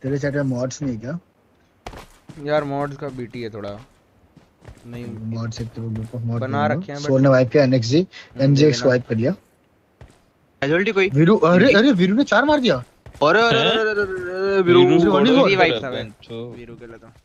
तेरे सेट में मॉड्स नहीं है क्या? यार मॉड्स का बीटी है थोड़ा नहीं मॉड से तो मॉड बना रखे हैं सोल ने वाइप किया एनएक्सजी एमजेएक्स वाइप कर लिया। कैजुअलिटी कोई वीरू अरे वीरू ने 4 मार दिया। और हैं? वीरू वीरू से वन बड़ा ही वीरू वाइप रहता था है, वीरू के लिए तो